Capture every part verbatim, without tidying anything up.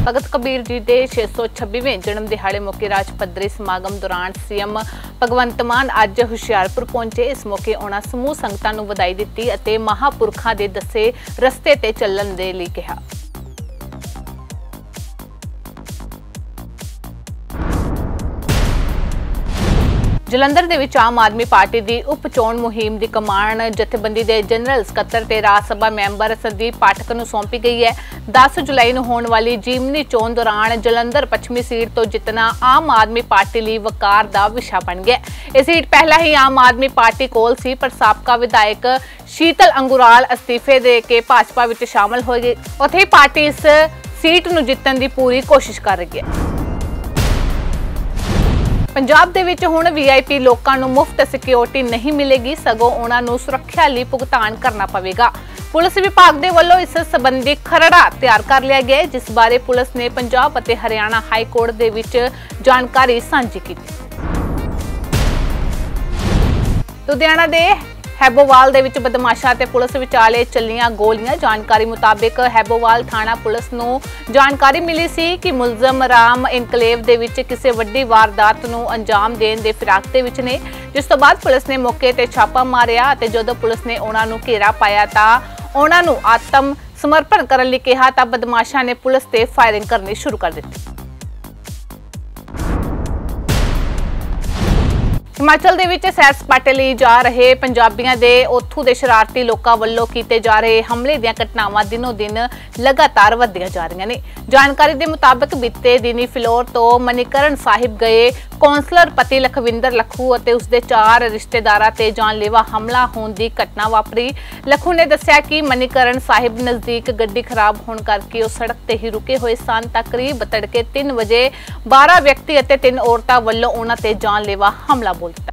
भगत कबीर जी के छे सौ छब्बीवें जन्म दिहाड़े मौके राज पद्धरी समागम दौरान सीएम भगवंत मान अज हुशियारपुर पहुंचे। इस मौके उन्होंने समूह संगतां नूं वधाई दित्ती अते महापुरखां दे दसे रस्ते ते चलण दे लई कहा। जलंधर दे विच आम आदमी पार्टी की उप चोण मुहिम की कमान जथेबंदी के जनरल सकत्तर ते राज सभा मैंबर संदीप पाठक नूं सौंपी गई है। दस जुलाई नूं होण वाली जीमनी चोण दौरान जलंधर पश्चिमी सीट तो जितना आम आदमी पार्टी लई वकार का विषय बन गया। यह सीट पहला ही आम आदमी पार्टी कोल सी, पर साबका विधायक शीतल अंगुराल अस्तीफे दे के भाजपा विच शामिल हो गई। उत्थे पार्टी इस सीट नूं जितण की पूरी कोशिश कर रही है। पंजाब दे विच हुण वी आई पी लोकां नूं मुफ्त सिक्योरिटी नहीं मिलेगी, सगों उन्हां नूं सुरक्षा लई भुगतान करना पवेगा। पुलिस विभाग दे वल्लों इस संबंधी खरड़ा तैयार कर लिया गया, जिस बारे पुलिस ने पंजाब अते हरियाणा हाई कोर्ट दे विच जानकारी सांझी की। लुधियाना दे हैबोवाल दे विच बदमाशां ते पुलिस विचाले चलियां गोलियां। जानकारी मुताबिक हैबोवाल थाना पुलिस नूं जानकारी मिली सी कि मुलजम राम इनकलेव दे विच किसी वड्डी वारदात नूं अंजाम देण दे फिराक दे विच ने, जिस तो बाद पुलिस ने मौके ते छापा मारिया अते जदों पुलिस ने उन्हां नूं घेरा पाया तां उन्हां नूं आत्म समर्पण करन लई कहा तां बदमाशां ने पुलिस ते फायरिंग करनी शुरू कर दित्ती। हिमाचल दे विच सैर सपाटे लई जा रहे पंजाबियों दे उत्थों दे शरारती लोकां वल्लों कीते जा रहे हमले दीआं घटनावां दिनों दिन लगातार वधदियां जा रहीआं ने। जानकारी दे मुताबिक बीते दिनी फिलौर तो मणिकरण साहिब गए कौंसलर पति लखविंदर लखू अते उसदे चार रिश्तेदारां ते जानलेवा हमला होण दी घटना वापरी। लखू ने दस्सिया कि मणिकरण साहिब नजदीक गड्डी खराब होण करके उह सड़क ते ही रुके होए सन तां करीब तड़के तीन बजे बारह व्यक्ति अते तीन औरतां वल्लों उन्हां ते जानलेवा हमला बोल दित्ता।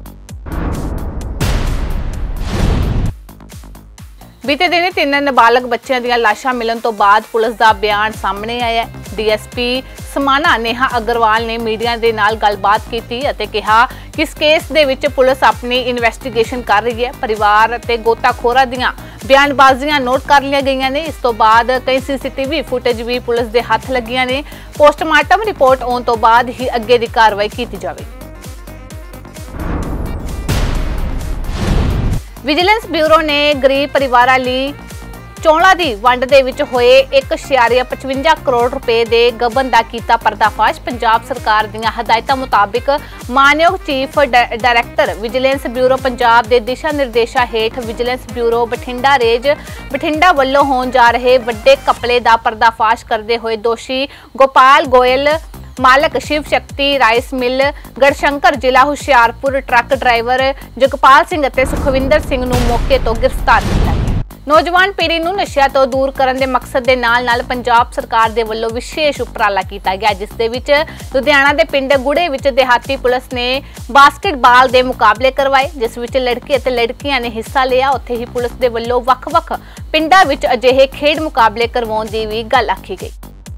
बीते दिन तीन नाबालग बच्चों दी लाशां मिलन तो बाद पुलिस का बयान सामने आया। डी एस पी समाना नेहा अग्रवाल ने मीडिया के नाल गलबात की अते कहा कि इस केस दे विच पुलिस अपनी इन्वेस्टिगेशन कर रही है। परिवार अते गोताखोरां दीआं बयानबाजियां नोट कर लिया गई ने। इस तो बाद कई सीसीटीवी फुटेज भी पुलिस के हथ लगियां ने। पोस्टमार्टम रिपोर्ट आउण तो बाद ही अगे दी कार्रवाई की जाएगी। विजिलेंस ब्यूरो ने गरीब परिवारां लई चौलां दी वंड दे विच होए एक छियारी पचवंजा करोड़ रुपए दे गबन दा कीता पर्दाफाश। पंजाब सरकार दीआं हदायतां मुताबिक मानयोग chief director vigilance bureau Punjab दे दिशा निर्देशां हेठ vigilance bureau Bathinda range Bathinda वल्लों होण जा रहे वड्डे घपले दा पर्दाफाश करदे होए दोषी गोपाल गोयल मालक शिव शक्ति राइस मिल गढ़शंकर जिला हुशियारपुर ट्रक ड्राइवर जगपाल सिंह अते सुखविंदर सिंह नूं मौके तो गिरफ्तार किया गया। नौजवान पीढ़ी नूं नशिਆਂ तो दूर करन दे मकसद दे नाल नाल पंजाब सरकार दे वल्लों विशेष उपराला कीता गया, जिस दे विच लुधियाना दे पिंड गुड़े विच देहाती पुलिस ने बास्केटबाल दे मुकाबले करवाए, जिस विच लड़के अते लड़कियां ने हिस्सा लिया। उत्थे ही पुलिस दे वल्लों वख-वख पिंडां विच अजिहे खेड मुकाबले करवाउण दी भी गल आखी गई।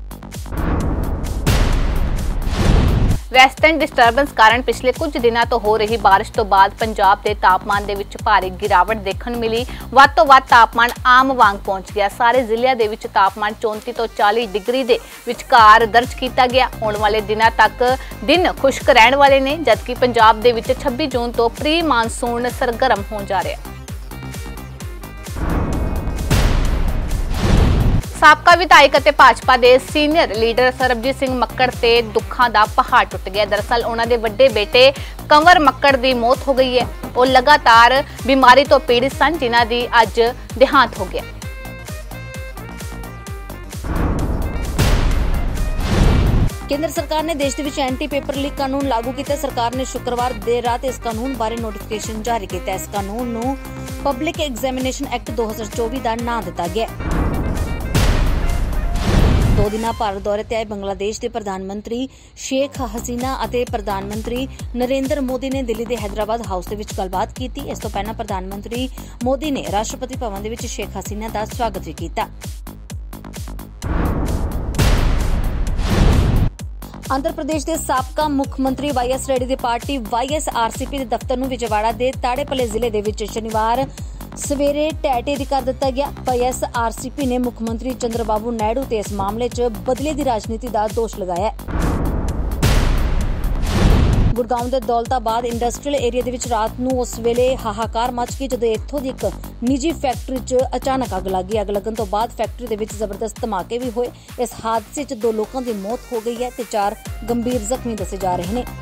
वैस्टर्न डिस्टर्बेंस कारण पिछले कुछ दिनों तो हो रही बारिश तो बाद पंजाब के तापमान दे विच भारी गिरावट देखने मिली। वध तो वध तापमान आम वांग पहुंच गया। सारे जिलों के विच तापमान चौंती तो चालीस डिग्री के विचकार दर्ज किया गया। आने वाले दिनों तक दिन खुश्क रहने वाले ने, जबकि पंजाब के विच छब्बीस जून तो प्री मानसून सरगर्म हो जा रहा है। साबका विधायक अते भाजपा के सीनियर लीडर सरबजीत सिंह मक्कड़ ते दुखों का पहाड़ टुट गया। दरअसल उन्होंने वड्डे बेटे कंवर मक्कड़ की मौत हो गई है। वो लगातार बीमारी तो पीड़ित सन, जिन्हां दी अज देहांत हो गया। केंद्र सरकार ने देश विच एंटी पेपर लीक कानून लागू किया। सरकार ने शुक्रवार देर रात इस कानून बारे नोटिफिकेशन जारी किया। इस कानून नूं पब्लिक एग्जामिनेशन एक्ट दो हज़ार चौबीस का नाम दिता गया। दो दिना भारत दौरे ते आए बांग्लादेश के प्रधानमंत्री शेख हसीना अते प्रधानमंत्री नरेंद्र मोदी ने दिल्ली के हैदराबाद हाउस दे विच गलबात की। इस तो पहला प्रधानमंत्री मोदी ने राष्ट्रपति भवन दे विच शेख हसीना का स्वागत भी किया। आंध्र प्रदेश के साबका मुख मंत्री वाई एस रेड्डी की party Y S R C P के दफ्तर नूं विजयवाड़ा के ताड़ेपल्ले जिले दे विच शनिवार ਸਵੇਰੇ ਢਹਿ ਢੇਰੀ ਕਰ ਦਿੱਤਾ ਗਿਆ। ਪੀ ਐਸ ਆਰ ਸੀ ਪੀ ਨੇ ਮੁੱਖ ਮੰਤਰੀ ਚੰਦਰਬਾਬੂ ਨਾਇਡੂ ਤੇ ਇਸ ਮਾਮਲੇ 'ਚ ਬਦਲੇ ਦੀ ਰਾਜਨੀਤੀ ਦਾ ਦੋਸ਼ ਲਗਾਇਆ ਹੈ। ਗੁੜਗਾਉਂ ਦੇ ਦੌਲਤਾਬਾਦ ਇੰਡਸਟਰੀਅਲ ਏਰੀਆ ਦੇ ਵਿੱਚ ਰਾਤ ਨੂੰ ਉਸ ਵੇਲੇ ਹਾਹਾਕਾਰ ਮਚ ਗਈ ਜਦੋਂ ਇੱਥੋਂ ਦੀ ਇੱਕ ਨਿੱਜੀ ਫੈਕਟਰੀ 'ਚ ਅਚਾਨਕ ਅੱਗ ਲੱਗ ਗਈ। ਅੱਗ ਲੱਗਣ ਤੋਂ ਬਾਅਦ ਫੈਕਟਰੀ ਦੇ ਵਿੱਚ ਜ਼ਬਰਦਸਤ ਧਮਾਕੇ ਵੀ ਹੋਏ। ਇਸ ਹਾਦਸੇ 'ਚ ਦੋ ਲੋਕਾਂ ਦੀ ਮੌਤ ਹੋ ਗਈ ਹੈ ਤੇ ਚਾਰ ਗੰਭੀਰ ਜ਼ਖਮੀ ਦੱਸੇ ਜਾ ਰਹੇ ਨੇ।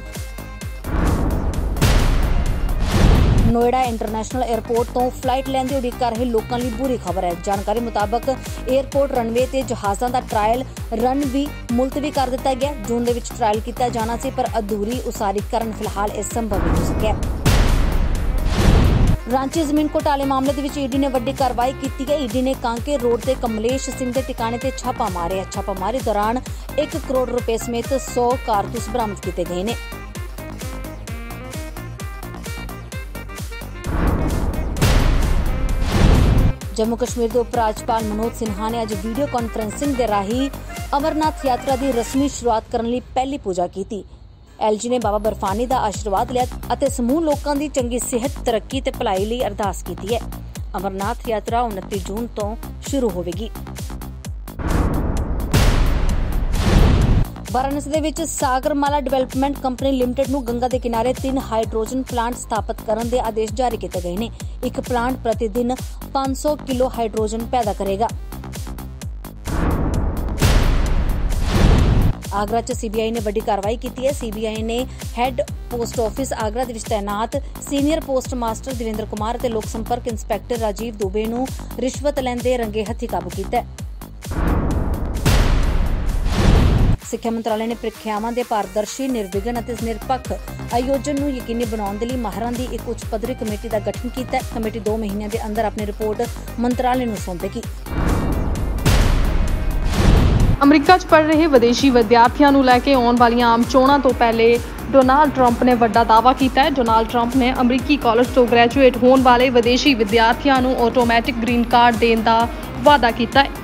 ਨੋਇਡਾ ਇੰਟਰਨੈਸ਼ਨਲ 에ਅਰਪੋਰਟ ਤੋਂ ਫਲਾਈਟ ਲੈਣ ਦੀ ਉਡੀਕ ਕਰ ਰਹੇ ਲੋਕਾਂ ਲਈ ਬੁਰੀ ਖਬਰ ਹੈ। ਜਾਣਕਾਰੀ ਮੁਤਾਬਕ 에ਅਰਪੋਰਟ ਰਨਵੇ ਤੇ ਜਹਾਜ਼ਾਂ ਦਾ ਟ੍ਰਾਇਲ ਰਨ ਵੀ ਮੁਲਤਵੀ ਕਰ ਦਿੱਤਾ ਗਿਆ। ਜੂਨ ਦੇ ਵਿੱਚ ਟ੍ਰਾਇਲ ਕੀਤਾ ਜਾਣਾ ਸੀ ਪਰ ਅਧੂਰੀ ਉਸਾਰੀ ਕਾਰਨ ਫਿਲਹਾਲ ਇਹ ਸੰਭਵ ਨਹੀਂ ਹੋ ਸਕਿਆ। ਰਾਂਚੀ ਜ਼ਮੀਨ ਘੋਟਾਲੇ ਮਾਮਲੇ ਦੇ ਵਿੱਚ ਈਡੀ ਨੇ ਵੱਡੀ ਕਾਰਵਾਈ ਕੀਤੀ ਹੈ। ਈਡੀ ਨੇ ਕਾਂਕੇ ਰੋਡ ਤੇ ਕਮਲੇਸ਼ ਸਿੰਘ ਦੇ ਟਿਕਾਣੇ ਤੇ ਛਾਪਾ ਮਾਰਿਆ। ਛਾਪਾਮਾਰੀ ਦੌਰਾਨ ਇੱਕ ਕਰੋੜ ਰੁਪਏ ਸਮੇਤ ਸੌ ਕਾਰਤੂਸ ਬਰਾਮਦ ਕੀਤੇ ਗਏ ਨੇ। ਜੰਮੂ ਕਸ਼ਮੀਰ ਦੇ ਉਪ ਰਾਜਪਾਲ ਮਨੋਜ ਸਿਨਹਾ ਨੇ ਅੱਜ ਵੀਡੀਓ ਕਾਨਫਰੰਸਿੰਗ ਦੇ ਰਾਹੀਂ ਅਮਰਨਾਥ ਯਾਤਰਾ ਦੀ ਰਸਮੀ ਸ਼ੁਰੂਆਤ ਕਰਨ ਲਈ ਪਹਿਲੀ ਪੂਜਾ ਕੀਤੀ। ਐਲ ਜੀ ਨੇ ਬਾਬਾ ਬਰਫਾਨੀ ਦਾ ਆਸ਼ੀਰਵਾਦ ਲਿਆ ਅਤੇ ਸਮੂਹ ਲੋਕਾਂ ਦੀ ਚੰਗੀ ਸਿਹਤ, ਤਰੱਕੀ ਤੇ ਭਲਾਈ ਲਈ ਅਰਦਾਸ ਕੀਤੀ ਹੈ। ਅਮਰਨਾਥ ਯਾਤਰਾ ਉਨੱਤੀ ਜੂਨ ਤੋਂ ਸ਼ੁਰੂ ਹੋਵੇਗੀ। ਵਾਰਾਣਸੀ ਦੇ ਵਿੱਚ ਸਾਗਰਮਾਲਾ ਡਿਵੈਲਪਮੈਂਟ ਕੰਪਨੀ ਲਿਮਟਿਡ ਨੂੰ ਗੰਗਾ ਦੇ ਕਿਨਾਰੇ ਤਿੰਨ ਹਾਈਡਰੋਜਨ ਪਲਾਂਟ ਸਥਾਪਿਤ ਕਰਨ ਦੇ ਆਦੇਸ਼ ਜਾਰੀ ਕੀਤੇ ਗਏ ਨੇ। ਇੱਕ ਪਲਾਂਟ ਪ੍ਰਤੀ ਦਿਨ ਪੰਜ ਸੌ ਕਿਲੋ ਹਾਈਡਰੋਜਨ ਪੈਦਾ ਕਰੇਗਾ। ਆਗਰਾ 'ਚ ਸੀ ਬੀ ਆਈ ਨੇ ਵੱਡੀ ਕਾਰਵਾਈ ਕੀਤੀ ਹੈ। ਸੀ ਬੀ ਆਈ ਨੇ ਹੈੱਡ ਪੋਸਟ ਆਫਿਸ ਆਗਰਾ ਦੇ ਵਿੱਚ ਤੈਨਾਤ senior post master Devendra Kumar ਅਤੇ ਲੋਕ ਸੰਪਰਕ ਇੰਸਪੈਕਟਰ ਰਾਜੀਵ ਦੁਬੇ ਨੂੰ ਰਿਸ਼ਵਤ ਲੈਂਦੇ ਰੰਗੇ ਹੱਥੀਂ ਕਾਬੂ ਕੀਤਾ। ਸਿੱਖਿਆ ਮੰਤਰਾਲੇ ਨੇ ਪ੍ਰੀਖਿਆਵਾਂ ਦੇ ਪਾਰਦਰਸ਼ੀ, ਨਿਰਵਿਘਨ ਅਤੇ ਨਿਰਪੱਖ ਆਯੋਜਨ ਨੂੰ ਯਕੀਨੀ ਬਣਾਉਣ ਦੇ ਲਈ ਮਾਹਰਾਂ ਦੀ ਇੱਕ ਉੱਚ ਪੱਧਰੀ ਕਮੇਟੀ ਦਾ ਗਠਨ ਕੀਤਾ ਹੈ। ਕਮੇਟੀ ਦੋ ਮਹੀਨਿਆਂ ਦੇ ਅੰਦਰ ਆਪਣੀ ਰਿਪੋਰਟ ਮੰਤਰਾਲੇ ਨੂੰ ਸੌਂਪੇਗੀ। ਅਮਰੀਕਾ 'ਚ ਪੜ੍ਹ ਰਹੇ ਵਿਦੇਸ਼ੀ ਵਿਦਿਆਰਥੀਆਂ ਨੂੰ ਲੈ ਕੇ ਆਉਣ ਵਾਲੀਆਂ ਆਮ ਚੋਣਾਂ ਤੋਂ ਪਹਿਲੇ ਡੋਨਾਲਡ ਟਰੰਪ ਨੇ ਵੱਡਾ ਦਾਅਵਾ ਕੀਤਾ ਹੈ। ਡੋਨਾਲਡ ਟਰੰਪ ਨੇ ਅਮਰੀਕੀ ਕਾਲਜ ਤੋਂ ਗ੍ਰੈਜੂਏਟ ਹੋਣ ਵਾਲੇ ਵਿਦੇਸ਼ੀ ਵਿਦਿਆਰਥੀਆਂ ਨੂੰ ਆਟੋਮੈਟਿਕ ਗ੍ਰੀਨ ਕਾਰਡ ਦੇਣ ਦਾ ਵਾਅਦਾ ਕੀਤਾ ਹੈ।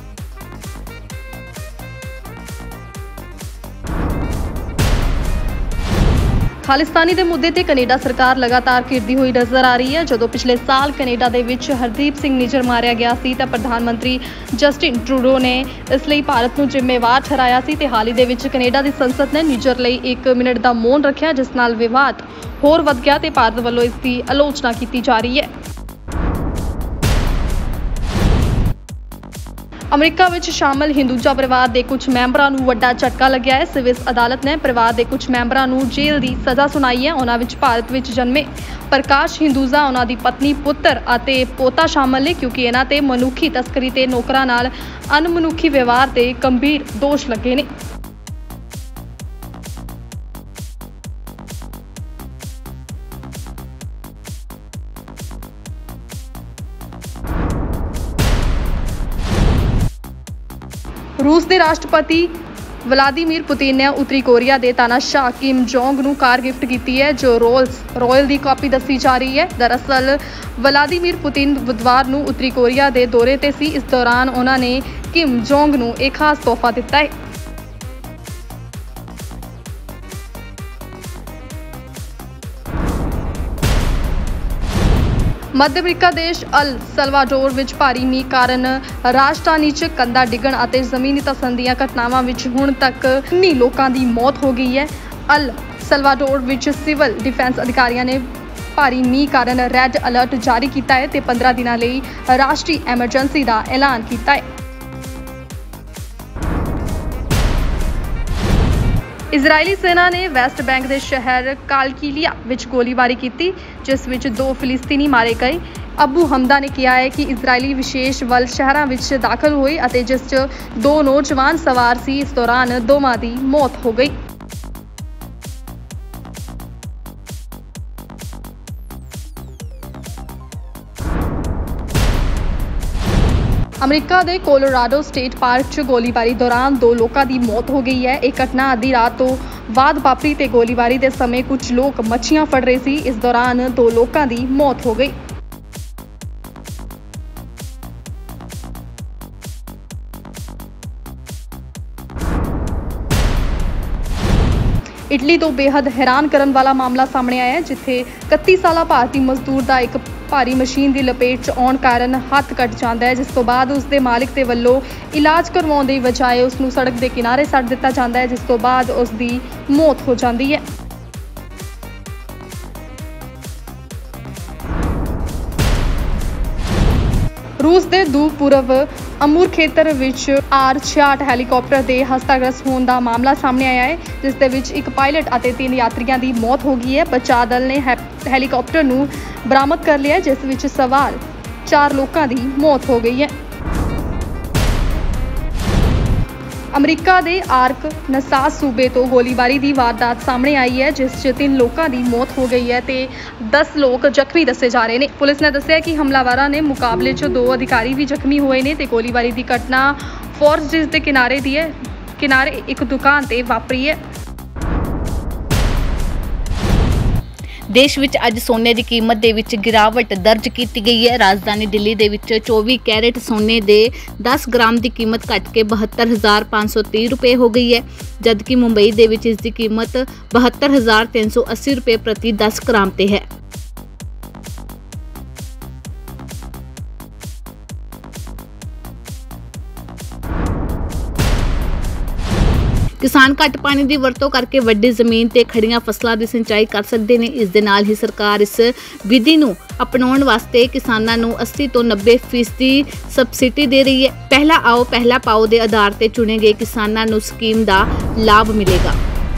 ਖਾਲਿਸਤਾਨੀ ਦੇ ਮੁੱਦੇ ਤੇ ਕੈਨੇਡਾ ਸਰਕਾਰ ਲਗਾਤਾਰ ਘਿਰਦੀ ਹੋਈ ਨਜ਼ਰ ਆ ਰਹੀ ਹੈ। ਜਦੋਂ ਪਿਛਲੇ ਸਾਲ ਕੈਨੇਡਾ ਦੇ ਵਿੱਚ ਹਰਦੀਪ ਸਿੰਘ ਨਿੱਜਰ ਮਾਰਿਆ ਗਿਆ ਸੀ ਤਾਂ ਪ੍ਰਧਾਨ ਮੰਤਰੀ ਜਸਟਿਨ ਟਰੂਡੋ ਨੇ ਇਸ ਲਈ ਭਾਰਤ ਨੂੰ ਜ਼ਿੰਮੇਵਾਰ ਠਹਿਰਾਇਆ ਸੀ ਤੇ ਹਾਲ ਹੀ ਦੇ ਵਿੱਚ ਕੈਨੇਡਾ ਦੀ ਸੰਸਦ ਨੇ ਨਿੱਜਰ ਲਈ ਇੱਕ ਮਿੰਟ ਦਾ ਮੌਨ ਰੱਖਿਆ, ਜਿਸ ਨਾਲ ਵਿਵਾਦ ਹੋਰ ਵੱਧ ਗਿਆ ਤੇ ਭਾਰਤ ਵੱਲੋਂ ਇਸ ਦੀ ਆਲੋਚਨਾ ਕੀਤੀ ਜਾ ਰਹੀ ਹੈ। ਅਮਰੀਕਾ ਵਿੱਚ ਸ਼ਾਮਲ ਹਿੰਦੂਜਾ ਪਰਿਵਾਰ ਦੇ ਕੁਝ ਮੈਂਬਰਾਂ ਨੂੰ ਵੱਡਾ ਝਟਕਾ ਲੱਗਿਆ ਹੈ। ਸਵਿਸ ਅਦਾਲਤ ਨੇ ਪਰਿਵਾਰ ਦੇ ਕੁਝ ਮੈਂਬਰਾਂ ਨੂੰ ਜੇਲ੍ਹ ਦੀ ਸਜ਼ਾ ਸੁਣਾਈ ਹੈ। ਉਹਨਾਂ ਵਿੱਚ ਭਾਰਤ ਵਿੱਚ ਜਨਮੇ ਪ੍ਰਕਾਸ਼ ਹਿੰਦੂਜਾ, ਉਹਨਾਂ ਦੀ ਪਤਨੀ, ਪੁੱਤਰ ਅਤੇ ਪੋਤਾ ਸ਼ਾਮਲ ਨੇ, ਕਿਉਂਕਿ ਇਹਨਾਂ ਤੇ ਮਨੁੱਖੀ ਤਸਕਰੀ ਤੇ ਨੌਕਰਾਂ ਨਾਲ ਅਣਮਨੁੱਖੀ ਵਿਵਹਾਰ ਤੇ ਗੰਭੀਰ ਦੋਸ਼ ਲੱਗੇ ਨੇ। ਰੂਸ ਦੇ ਰਾਸ਼ਟਰਪਤੀ ਵਲਾਦੀਮੀਰ ਪੁਤਿਨ ਨੇ ਉੱਤਰੀ ਕੋਰੀਆ ਦੇ ਤਾਨਾਸ਼ਾਹ ਕਿਮ ਜੋਂਗ ਨੂੰ ਕਾਰ ਗਿਫਟ ਕੀਤੀ ਹੈ, ਜੋ ਰੋਲਸ ਰਾਇਲ ਦੀ ਕਾਪੀ ਦੱਸੀ ਜਾ ਰਹੀ ਹੈ। ਦਰਅਸਲ ਵਲਾਦੀਮੀਰ ਪੁਤਿਨ ਬੁੱਧਵਾਰ ਨੂੰ ਉੱਤਰੀ ਕੋਰੀਆ ਦੇ ਦੌਰੇ ਤੇ ਸੀ। ਇਸ ਦੌਰਾਨ ਉਹਨਾਂ ਨੇ ਕਿਮ ਜੋਂਗ ਨੂੰ ਇੱਕ ਖਾਸ ਤੋਹਫਾ ਦਿੱਤਾ ਹੈ। ਮੱਧ ਅਮਰੀਕਾ ਦੇਸ਼ ਅਲ ਸਲਵਾਡੋਰ ਵਿੱਚ ਭਾਰੀ ਮੀਂਹ ਕਾਰਨ ਰਾਜਧਾਨੀ 'ਚ ਕੰਧਾਂ ਡਿੱਗਣ ਅਤੇ ਜ਼ਮੀਨੀ ਧੱਸਣ ਦੀਆਂ ਘਟਨਾਵਾਂ ਵਿੱਚ ਹੁਣ ਤੱਕ ਉੱਨੀ ਲੋਕਾਂ ਦੀ ਮੌਤ ਹੋ ਗਈ ਹੈ। ਅਲ ਸਲਵਾਡੋਰ ਵਿੱਚ ਸਿਵਲ ਡਿਫੈਂਸ ਅਧਿਕਾਰੀਆਂ ਨੇ ਭਾਰੀ ਮੀਂਹ ਕਾਰਨ ਰੈੱਡ ਅਲਰਟ ਜਾਰੀ ਕੀਤਾ ਹੈ ਤੇ ਪੰਦਰਾਂ ਦਿਨਾਂ ਲਈ ਰਾਸ਼ਟਰੀ ਐਮਰਜੈਂਸੀ ਦਾ ਐਲਾਨ ਕੀਤਾ ਹੈ। ਇਜ਼ਰਾਈਲੀ ਸੈਨਾ ਨੇ ਵੈਸਟ ਬੈਂਕ ਦੇ ਸ਼ਹਿਰ ਕਾਲਕੀਲੀਆ ਵਿੱਚ ਗੋਲੀਬਾਰੀ ਕੀਤੀ, ਜਿਸ ਵਿੱਚ ਦੋ ਫਿਲਿਸਤੀਨੀ ਮਾਰੇ ਗਏ। ਅਬੂ ਹਮਦਾ ਨੇ ਕਿਹਾ ਹੈ ਕਿ ਇਜ਼ਰਾਈਲੀ ਵਿਸ਼ੇਸ਼ ਬਲ ਸ਼ਹਿਰਾਂ ਵਿੱਚ ਦਾਖਲ ਹੋਏ ਅਤੇ ਜਿਸ 'ਚ ਦੋ ਨੌਜਵਾਨ ਸਵਾਰ ਸੀ। ਇਸ ਦੌਰਾਨ ਦੋਵਾਂ ਦੀ ਮੌਤ ਹੋ ਗਈ। ਅਮਰੀਕਾ ਦੇ ਕੋਲੋਰਾਡੋ ਸਟੇਟ ਪਾਰਕ 'ਚ ਗੋਲੀਬਾਰੀ ਦੌਰਾਨ ਦੋ ਲੋਕਾਂ ਦੀ ਮੌਤ ਹੋ ਗਈ ਹੈ। ਇਹ ਘਟਨਾ ਅੱਧੀ ਰਾਤ ਤੋਂ ਬਾਅਦ ਵਾਪਰੀ ਤੇ ਗੋਲੀਬਾਰੀ ਦੇ ਸਮੇਂ ਕੁਝ ਲੋਕ ਮੱਛੀਆਂ ਫੜ ਰਹੇ ਸੀ। ਇਸ ਦੌਰਾਨ ਦੋ ਲੋਕਾਂ ਦੀ ਮੌਤ ਹੋ ਗਈ। ਇਟਲੀ ਤੋਂ ਬੇहद ਹੈਰਾਨ ਕਰਨ ਵਾਲਾ ਮਾਮਲਾ ਸਾਹਮਣੇ ਆਇਆ ਹੈ, ਜਿੱਥੇ ਇਕੱਤੀ ਸਾਲਾ ਭਾਰਤੀ ਮਜ਼ਦੂਰ ਦਾ ਇੱਕ ਭਾਰੀ ਮਸ਼ੀਨ ਦੀ ਲਪੇਟ 'ਚ ਆਉਣ ਕਾਰਨ ਹੱਥ ਕੱਟ ਜਾਂਦਾ ਹੈ, ਜਿਸ ਤੋਂ ਬਾਅਦ ਉਸ ਦੇ ਮਾਲਿਕ ਦੇ ਵੱਲੋਂ ਇਲਾਜ ਕਰਵਾਉਣ ਦੀ ਬਜਾਏ ਉਸ ਨੂੰ ਸੜਕ ਦੇ ਕਿਨਾਰੇ ਸੱਟ ਦਿੱਤਾ ਜਾਂਦਾ ਹੈ, ਜਿਸ ਤੋਂ ਬਾਅਦ ਉਸ ਦੀ ਮੌਤ ਹੋ ਜਾਂਦੀ ਹੈ। रूस के दूर पूर्व अमूर खेतर विच आर छियाठ हैलीकॉप्टर के हस्ताग्रस्त होने का मामला सामने आया है, जिस दे विच एक पायलट और तीन यात्रियों की मौत हो गई है। बचाव दल ने हैलीकॉप्टर नूं बरामद कर लिया, जिस विच सवार चार लोगों की मौत हो गई है। अमरीका के आर्क नसास सूबे तो गोलीबारी की वारदात सामने आई है, जिस च तीन लोगों की मौत हो गई है तो दस लोग जख्मी दसे जा रहे हैं। पुलिस ने दस्सिया कि हमलावरों ने मुकाबले च दो अधिकारी भी जख्मी हुए हैं तो गोलीबारी की घटना फोर्स जिस के किनारे दी है किनारे एक दुकान से वापरी है। देश विच अज सोने की कीमत दे विच गिरावट दर्ज की गई है। राजधानी दिल्ली दे विच चौबीस कैरेट सोने दे दस ग्राम की कीमत घट के बहत्तर हज़ार पाँच सौ तीह रुपये हो गई है, जबकि मुंबई दे विच इसकी कीमत बहत्तर हज़ार तीन सौ अस्सी रुपये प्रति दस ग्राम ते है। किसान घट पानी की वरतों करके वड्डी जमीन ते खड़ियां फसलों की सिंचाई कर सकते हैं। इस दे नाल ही सरकार इस विधि नूं अपनाउण वास्ते किसानां नूं अस्सी तो नब्बे फीसदी सबसिडी दे रही है। पहला आओ पहला पाओ के आधार पर चुने गए किसानां नूं स्कीम का लाभ मिलेगा।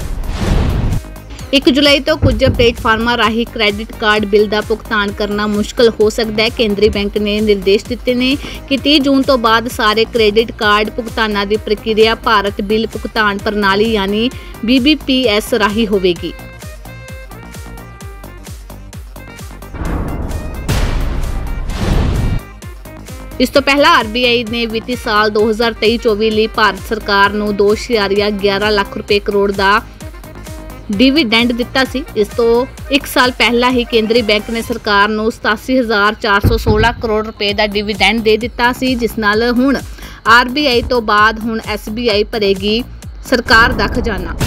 एक जुलाई तो कुछ प्लेटफार्मां राही क्रेडिट कार्ड बिल का भुगतान करना मुश्किल हो सकता है। केंद्रीय बैंक ने निर्देश दिते ने कि तीस जून तो बाद सारे क्रेडिट कार्ड भुगतानां की प्रक्रिया भारत बिल भुगतान प्रणाली यानी बी बी पी एस राही होवेगी। इस तो पहला आर बी आई ने वित्ती साल दो हज़ार तेई चौबी लिए भारत सरकार नूं दो इशारिया ग्यारह लाख रुपए करोड़ का डिविडेंड दिता सी। इस तो एक साल पहला ही केंद्रीय बैंक ने सरकार नूं सतासी हज़ार चार सौ सोलह करोड़ रुपए का डिविडेंड दे दिता सी, जिस नाल हुण आर बी आई तो बाद हुण एस बी आई भरेगी सरकार दा खजाना।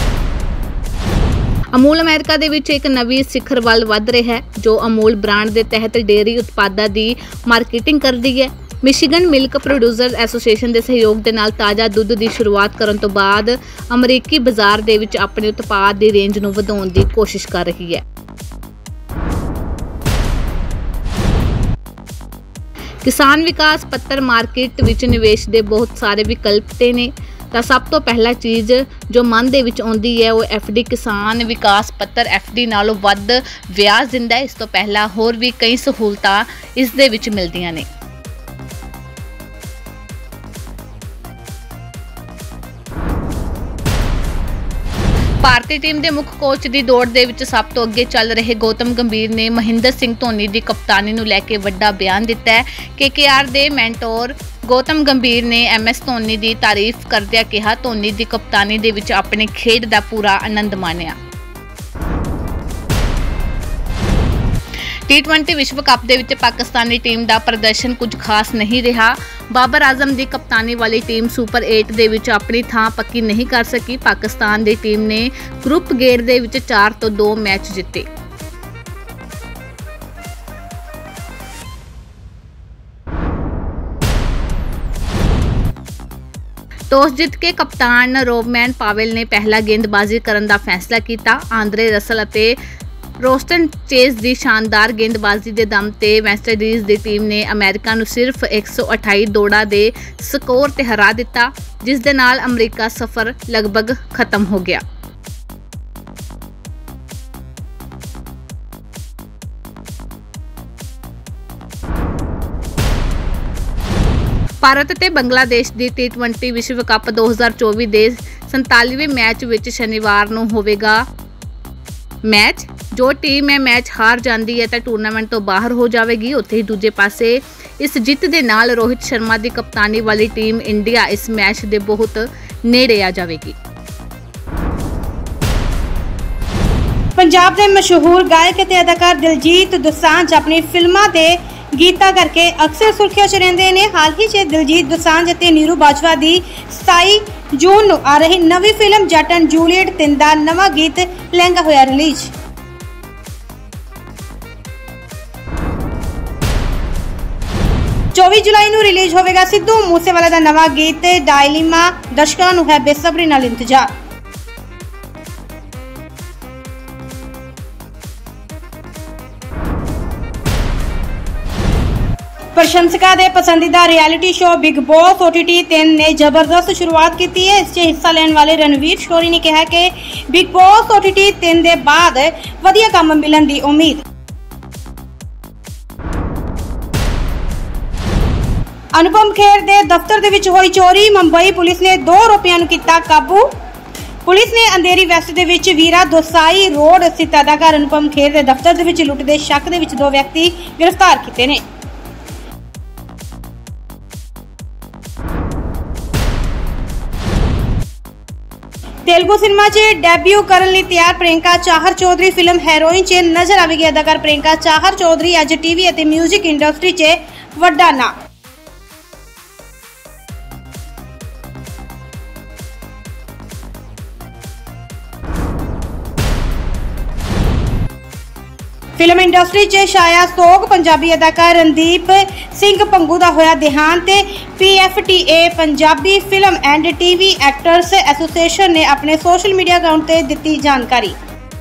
अमूल अमेरिका दे विच एक नवी सिखर वल वध रहा है, जो अमूल ब्रांड के तहत डेयरी उत्पादां की मार्केटिंग करती है। मिशिगन मिल्क प्रोड्यूसर एसोसीएशन के सहयोग के नाल ताज़ा दुध की शुरुआत करने तो बाद अमरीकी बाजार दे विच अपने उत्पाद की रेंज नूं वधाउण की कोशिश कर रही है। किसान विकास पत्र मार्केट विच निवेश के बहुत सारे विकल्प ने, तो सब तो पहला चीज़ जो मन दे विच आउंदी है वो एफ डी किसान विकास पत्र एफ डी नालों वध ब्याज दिंदा है। इस तो पहला होर भी कई सहूलतां इस दे विच मिलदियां ने। भारतीय टीम के मुख्य कोच की दौड़ दे विच सब तो अगे चल रहे गौतम गंभीर ने महेंद्र सिंह धोनी की कप्तानी नूं लैके वड्डा बयान दिता है। के के आर के मैंटोर गौतम गंभीर ने एम एस धोनी की तारीफ करदिया कहा, धोनी की कप्तानी दे विच अपने खेड का पूरा आनंद माणिया। टी ट्वेंटी विश्व कप दे विच पाकिस्तानी टीम का प्रदर्शन कुछ खास नहीं रहा। बाबर आजम की कप्तानी वाली टीम सुपर एट दे विच अपनी थां पक्की नहीं कर सकी। पाकिस्तान की टीम ने ग्रुप गेड़ दे विच चार तो दो मैच जिते। टॉस जित के कप्तान रोबमैन पावेल ने पहला गेंदबाजी करने का फैसला किया। आंद्रे रसल अते रोस्टन चेज की शानदार गेंदबाजी के दम ते वेस्टइंडीज़ की टीम ने अमेरिका नूं सिर्फ एक सौ अठाई दौड़ा के स्कोर ते हरा दिता, जिस दे नाल अमरीका सफर लगभग खत्म हो गया। भारत ते बांग्लादेश की टी ट्वेंटी विश्व कप दो हज़ार चौबी के संतालीवें मैच विच शनिवार नूं होवेगा मैच। जो टीम है मैच हार जाती है तो टूरनामेंट तो बाहर हो जाएगी। उत्थे ही दूजे पासे इस जित के नाल रोहित शर्मा की कप्तानी वाली टीम इंडिया इस मैच के बहुत नेड़े आ जाएगी। पंजाब के मशहूर गायक ते अदाकार दिलजीत दोसांझ अपनी फिल्मां ते गीतां करके अक्सर सुर्खियों च रहिंदे ने। हाल ही च दिलजीत दोसांझ ते नीरू बाजवा की सताई ਜੂਨ ਨੂੰ ਆ ਰਹੀ ਨਵੀਂ ਫਿਲਮ ਜੱਟ ਐਂਡ ਜੂਲੀਅਟ ਤਿੰਨ ਦਾ ਨਵਾਂ ਗੀਤ ਲਹਿੰਗਾ ਹੋਇਆ ਰਿਲੀਜ਼। ਚੌਵੀ ਜੁਲਾਈ ਨੂੰ ਰਿਲੀਜ਼ ਹੋਵੇਗਾ ਸਿੱਧੂ ਮੂਸੇਵਾਲਾ ਦਾ ਨਵਾਂ ਗੀਤ ਡਾਇਲੀਮਾ। ਦਰਸ਼ਕਾਂ ਨੂੰ ਹੈ ਬੇਸਬਰੀ ਨਾਲ ਇੰਤਜ਼ਾਰ। ਪ੍ਰਸ਼ੰਸਕਾਂ ਦੇ ਪਸੰਦੀਦਾ reality show Bigg Boss O T T ਤਿੰਨ ਨੇ ਜ਼ਬਰਦਸਤ ਸ਼ੁਰੂਆਤ ਕੀਤੀ ਹੈ। ਇਸ 'ਚ ਹਿੱਸਾ ਲੈਣ ਵਾਲੇ ਰਣਵੀਰ ਸ਼ੋਰੀ ਨੇ ਕਿਹਾ ਕਿ Bigg Boss O T T ਤਿੰਨ ਦੇ ਬਾਅਦ ਵਧੀਆ ਕੰਮ ਮਿਲਣ ਦੀ ਉਮੀਦ। ਅਨੁਪਮ ਖੇਰ ਦੇ ਦਫ਼ਤਰ ਦੇ ਵਿੱਚ ਹੋਈ ਚੋਰੀ। ਮੁੰਬਈ ਪੁਲਿਸ ਨੇ ਦੋ ਆਰੋਪੀਆਂ ਨੂੰ ਕੀਤਾ ਕਾਬੂ। ਪੁਲਿਸ ਨੇ ਅੰਧੇਰੀ ਵੈਸਟ ਦੇ ਵਿੱਚ ਵੀਰਾ ਦੋਸਾਈ ਰੋਡ ਸਥਿਤ ਅਦਾਕਾਰ ਅਨੁਪਮ ਖੇਰ ਦੇ ਦਫ਼ਤਰ ਦੇ ਵਿੱਚ ਲੁੱਟ ਦੇ ਸ਼ੱਕ ਦੇ ਵਿੱਚ ਦੋ ਵਿਅਕਤੀ ਗ੍ਰਿਫਤਾਰ ਕੀਤੇ ਨੇ। तेलुगु सिनेमा च डेब्यू करने ਲਈ ਤਿਆਰ ਪ੍ਰਿयंका ਚਾਹਰ ਚੌਧਰੀ ਫਿਲਮ ਹੈਰੋਇਨ 'ਚ ਨਜ਼ਰ ਆਵੇਗੀ। ਅਦਾਕਾਰ ਪ੍ਰਿयंका ਚਾਹਰ ਚੌਧਰੀ ਅੱਜ ਟੀਵੀ ਅਤੇ ਮਿਊਜ਼ਿਕ ਇੰਡਸਟਰੀ 'ਚ ਵੱਡਾ ਨਾਂ। ਫਿਲਮ ਇੰਡਸਟਰੀ 'ਚ ਛਾਇਆ ਸੋਗ। ਪੰਜਾਬੀ ਅਦਾਕਾਰ ਰਣਦੀਪ ਸਿੰਘ ਪੰਗੂ ਦਾ ਹੋਇਆ ਦੇਹਾਂਤ। P F T A Punjabi film and TV actors association ਨੇ ਆਪਣੇ ਸੋਸ਼ਲ ਮੀਡੀਆ ਅਕਾਊਂਟ ਤੇ ਦਿੱਤੀ ਜਾਣਕਾਰੀ।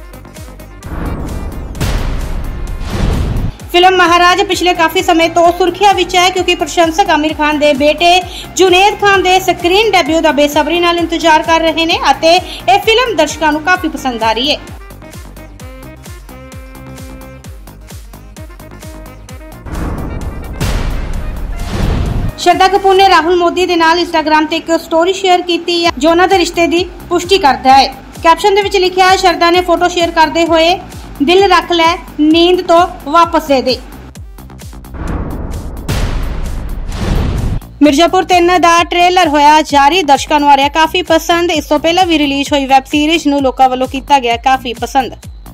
ਫਿਲਮ ਮਹਾਰਾਜ ਪਿਛਲੇ ਕਾਫੀ ਸਮੇਂ ਤੋਂ ਸੁਰਖੀਆਂ ਵਿੱਚ ਹੈ ਕਿਉਂਕਿ ਪ੍ਰਸ਼ੰਸਕ ਆਮਿਰ ਖਾਨ ਦੇ ਬੇਟੇ ਜੁਨੇਦ ਖਾਨ ਦੇ ਸਕਰੀਨ ਡੈਬਿਊ ਦਾ ਬੇਸਬਰੀ ਨਾਲ ਇੰਤਜ਼ਾਰ ਕਰ ਰਹੇ ਨੇ ਅਤੇ ਇਹ ਫਿਲਮ ਦਰਸ਼ਕਾਂ ਨੂੰ ਕਾਫੀ ਪਸੰਦ ਆ ਰਹੀ ਹੈ। ਸ਼ਰਦਾ ਕਪੂਰ ਨੇ ਰਾਹੁਲ ਮੋਦੀ ਦੇ ਨਾਲ ਇੰਸਟਾਗ੍ਰਾਮ ਤੇ ਇੱਕ ਸਟੋਰੀ ਸ਼ੇਅਰ ਕੀਤੀ ਹੈ ਜੋ ਉਹਨਾਂ ਦੇ ਰਿਸ਼ਤੇ ਦੀ ਪੁਸ਼ਟੀ ਕਰਦਾ ਹੈ। ਕੈਪਸ਼ਨ ਦੇ ਵਿੱਚ ਲਿਖਿਆ ਹੈ, ਸ਼ਰਦਾ ਨੇ ਫੋਟੋ ਸ਼ੇਅਰ ਕਰਦੇ ਹੋਏ ਦਿਲ ਰੱਖ ਲੈ ਨੀਂਦ ਤੋਂ ਵਾਪਸ ਦੇ ਦੇ। ਮਿਰਜ਼ਾਪੁਰ ਤਿੰਨ ਦਾ ਟ੍ਰੇਲਰ ਹੋਇਆ ਜਾਰੀ। ਦਰਸ਼ਕਾਂ ਨੂੰ ਆ ਰਿਹਾ ਕਾਫੀ ਪਸੰਦ। ਇਸ ਤੋਂ ਪਹਿਲਾਂ ਵੀ ਰਿਲੀਜ਼ ਹੋਈ ਵੈਬ ਸੀਰੀਜ਼ ਨੂੰ ਲੋਕਾਂ ਵੱਲੋਂ ਕੀਤਾ ਗਿਆ ਕਾਫੀ ਪਸੰਦ।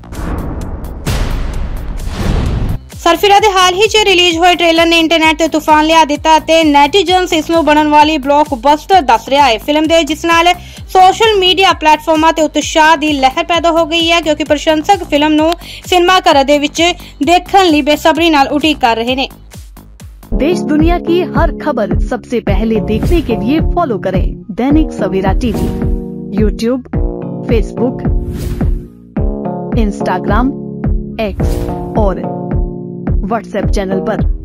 ਸਰਫਿਰਾ ਦੇ ਹਾਲ ਹੀ 'ਚ ਰਿਲੀਜ਼ ਹੋਏ ਟ੍ਰੇਲਰ ਨੇ ਇੰਟਰਨੈਟ ਤੇ ਤੂਫਾਨ ਲਿਆ ਦਿੱਤਾ ਅਤੇ ਨੈਟੀਜ਼ਨਸ ਇਸ ਨੂੰ ਬਣਨ ਵਾਲੀ ਬਲੌਕਬਸਟਰ ਦੱਸ ਰਿਹਾ ਹੈ। ਫਿਲਮ ਦੇ ਜਿਸ ਨਾਲ ਸੋਸ਼ਲ ਮੀਡੀਆ ਪਲੇਟਫਾਰਮਾਂ ਤੇ ਉਤਸ਼ਾਹ ਦੀ ਲਹਿਰ ਪੈਦਾ ਹੋ ਗਈ ਹੈ ਕਿਉਂਕਿ ਪ੍ਰਸ਼ੰਸਕ ਫਿਲਮ ਨੂੰ ਸਿਨੇਮਾ ਘਰ ਦੇ ਵਿੱਚ ਦੇਖਣ ਲਈ ਬੇਸਬਰੀ ਨਾਲ ਉਡੀਕ ਕਰ ਰਹੇ ਨੇ। देश दुनिया की हर खबर सबसे पहले देखने के लिए फॉलो करें Dainik Savera TV, YouTube, Facebook, Instagram, X और व्हाट्सएप चैनल पर।